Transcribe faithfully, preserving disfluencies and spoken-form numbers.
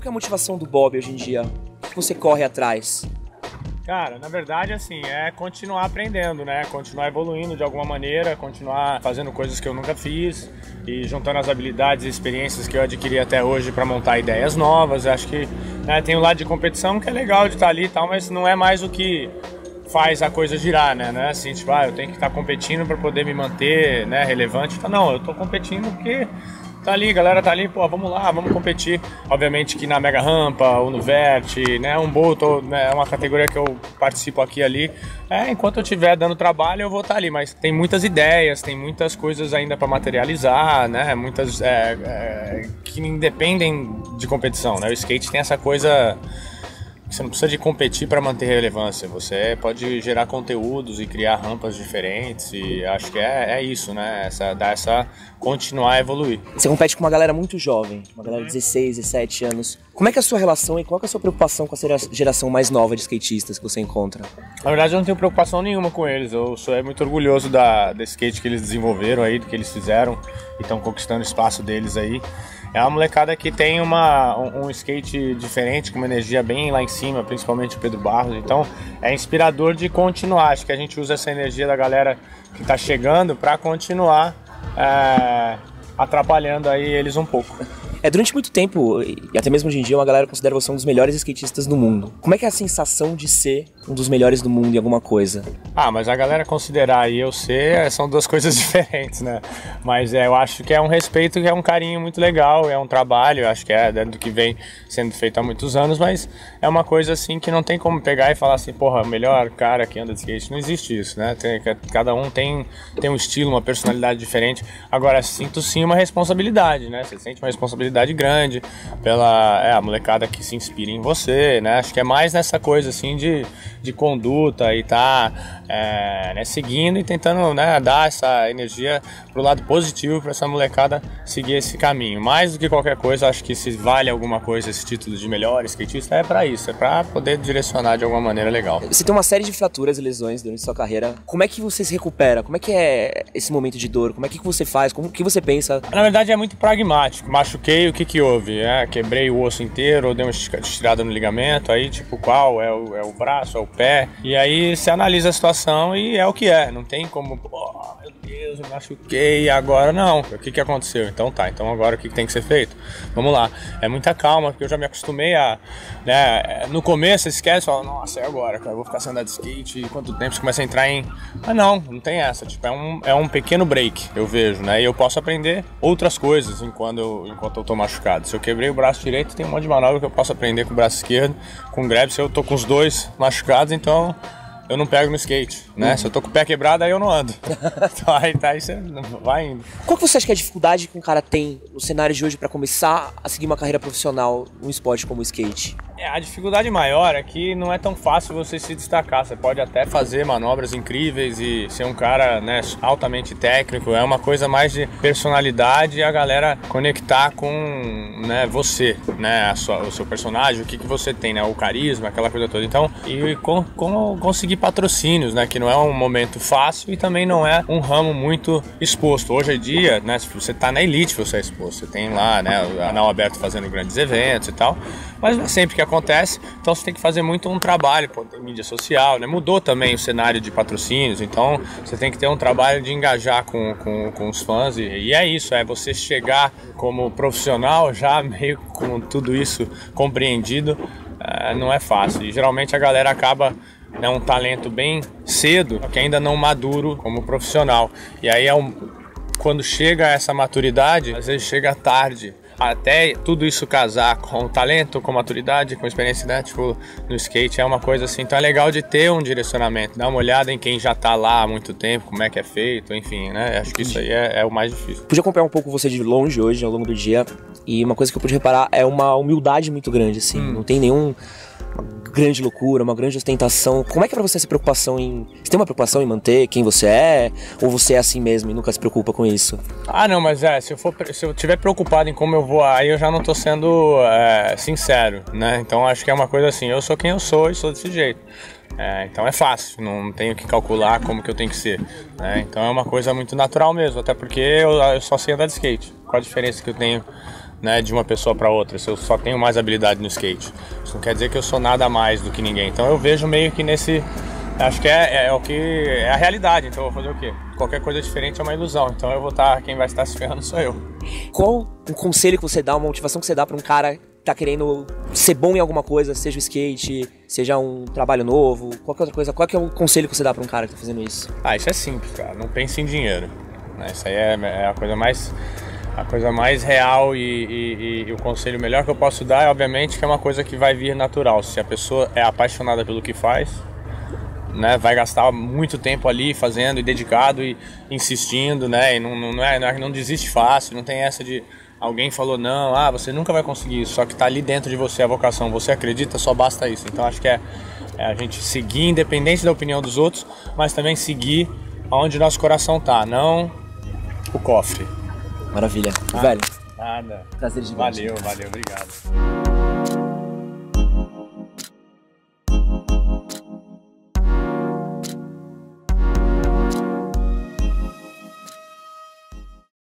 que é a motivação do Bob hoje em dia? O que você corre atrás? Cara, na verdade, assim, é continuar aprendendo, né? Continuar evoluindo de alguma maneira, continuar fazendo coisas que eu nunca fiz e juntando as habilidades e experiências que eu adquiri até hoje para montar ideias novas. Eu acho que, né, tem o lado de competição que é legal de estar ali e tal, mas não é mais o que faz a coisa girar, né? Não é assim, tipo, ah, eu tenho que estar competindo para poder me manter, né, relevante. Então, não, eu tô competindo porque tá ali, galera tá ali, pô, vamos lá, vamos competir. Obviamente que na Mega Rampa, ou no Vert, né, um Bolt, né, é uma categoria que eu participo aqui e ali. É, enquanto eu estiver dando trabalho, eu vou estar ali, mas tem muitas ideias, tem muitas coisas ainda para materializar, né, muitas é, é, que independem de competição, né, o skate tem essa coisa. Você não precisa de competir para manter relevância, você pode gerar conteúdos e criar rampas diferentes e acho que é, é isso, né? Essa, dar essa continuar a evoluir. Você compete com uma galera muito jovem, uma galera de dezesseis, dezessete anos. Como é que é a sua relação e qual é a sua preocupação com a geração mais nova de skatistas que você encontra? Na verdade eu não tenho preocupação nenhuma com eles, eu sou muito orgulhoso da, da skate que eles desenvolveram aí, do que eles fizeram e estão conquistando o espaço deles aí. É uma molecada que tem uma, um, um skate diferente, com uma energia bem lá em cima, principalmente o Pedro Barros. Então é inspirador de continuar. Acho que a gente usa essa energia da galera que está chegando para continuar é, atrapalhando aí eles um pouco. É, durante muito tempo, e até mesmo hoje em dia, uma galera considera você um dos melhores skatistas do mundo. Como é que é a sensação de ser um dos melhores do mundo em alguma coisa? Ah, mas a galera considerar e eu ser são duas coisas diferentes, né? Mas é, eu acho que é um respeito, que é um carinho muito legal, é um trabalho, eu acho que é do que vem sendo feito há muitos anos, mas é uma coisa assim que não tem como pegar e falar assim, porra, o melhor cara que anda de skate. Não existe isso, né? Tem, cada um tem, tem um estilo, uma personalidade diferente. Agora, sinto sim uma responsabilidade, né? Você sente uma responsabilidade grande pela é, a molecada que se inspira em você, né? Acho que é mais nessa coisa assim de, de conduta e tá é, né, seguindo e tentando, né, dar essa energia pro lado positivo para essa molecada seguir esse caminho. Mais do que qualquer coisa, acho que se vale alguma coisa esse título de melhor skatista é para isso, é para poder direcionar de alguma maneira legal. Você tem uma série de fraturas e lesões durante sua carreira. Como é que você se recupera? Como é que é esse momento de dor? Como é que você faz? Como que você pensa? Na verdade é muito pragmático. Machuquei, o que que houve? É, quebrei o osso inteiro, ou dei uma estirada no ligamento, aí tipo qual? É o, é o braço, é o pé? E aí você analisa a situação e é o que é. Não tem como, oh, meu Deus, eu machuquei, agora não. O que que aconteceu? Então tá, então agora o que que tem que ser feito? Vamos lá. É muita calma, porque eu já me acostumei a, né, no começo você esquece, fala, nossa, é agora, cara, eu vou ficar sem andar de skate, quanto tempo você começa a entrar em... Ah não, não tem essa, tipo, é um, é um pequeno break, eu vejo, né, e eu posso aprender outras coisas enquanto eu, enquanto eu tô machucado. Se eu quebrei o braço direito, tem um monte de manobra que eu posso aprender com o braço esquerdo, com o grab. Se eu tô com os dois machucados, então eu não pego no skate, né? Uhum. Se eu tô com o pé quebrado, aí eu não ando. Então aí, tá, aí você vai indo. Qual que você acha que é a dificuldade que um cara tem no cenário de hoje para começar a seguir uma carreira profissional num esporte como o skate? É, a dificuldade maior é que não é tão fácil você se destacar. Você pode até fazer manobras incríveis e ser um cara, né, altamente técnico. É uma coisa mais de personalidade e a galera conectar com, né, você, né, a sua, o seu personagem, o que, que você tem, né, o carisma, aquela coisa toda. Então, e com, com conseguir patrocínios, né, que não é um momento fácil e também não é um ramo muito exposto. Hoje em dia, né, se você tá na elite, você é exposto. Você tem lá, né, o canal aberto fazendo grandes eventos e tal, mas não é sempre que acontece, então você tem que fazer muito um trabalho, pô, tem mídia social, né? Mudou também o cenário de patrocínios, então você tem que ter um trabalho de engajar com, com, com os fãs e, e é isso, é você chegar como profissional já meio com tudo isso compreendido, é, não é fácil, e geralmente a galera acaba, né, um talento bem cedo, que ainda não maduro como profissional, e aí é um, quando chega essa maturidade, às vezes chega tarde, até tudo isso casar com talento, com maturidade, com experiência, né, tipo, no skate é uma coisa assim, então é legal de ter um direcionamento, dar uma olhada em quem já tá lá há muito tempo, como é que é feito, enfim, né, acho que isso aí é, é o mais difícil. Pude acompanhar um pouco você de longe hoje, ao longo do dia, e uma coisa que eu pude reparar é uma humildade muito grande, assim, hum. não tem nenhum... uma grande loucura, uma grande ostentação. Como é que é pra você essa preocupação em... Você tem uma preocupação em manter quem você é? Ou você é assim mesmo e nunca se preocupa com isso? Ah, não, mas é, se eu for, se eu tiver preocupado em como eu vou, aí eu já não tô sendo é, sincero, né? Então acho que é uma coisa assim, eu sou quem eu sou e sou desse jeito. É, então é fácil, não tenho que calcular como que eu tenho que ser, né? Então é uma coisa muito natural mesmo, até porque eu, eu só sei andar de skate. Qual a diferença que eu tenho né, de uma pessoa para outra, se eu só tenho mais habilidade no skate. Isso não quer dizer que eu sou nada mais do que ninguém. Então eu vejo meio que nesse... Acho que é, é o que é a realidade, então eu vou fazer o quê? Qualquer coisa diferente é uma ilusão, então eu vou estar, quem vai estar se ferrando sou eu. Qual o conselho que você dá, uma motivação que você dá para um cara que tá querendo ser bom em alguma coisa, seja o skate, seja um trabalho novo, qualquer outra coisa? Qual que é o conselho que você dá para um cara que tá fazendo isso? Ah, isso é simples, cara, não pense em dinheiro, né? Isso aí é, é a coisa mais... A coisa mais real e, e, e o conselho melhor que eu posso dar é, obviamente, que é uma coisa que vai vir natural. Se a pessoa é apaixonada pelo que faz, né, vai gastar muito tempo ali fazendo e dedicado e insistindo, né, e não, não, é, não, é, não desiste fácil, não tem essa de alguém falou não, ah, você nunca vai conseguir isso, só que tá ali dentro de você a vocação, você acredita, só basta isso. Então acho que é, é a gente seguir independente da opinião dos outros, mas também seguir aonde nosso coração tá, não o cofre. Maravilha. Ah, Velho. Nada. Prazer de ver. Valeu, valeu, obrigado.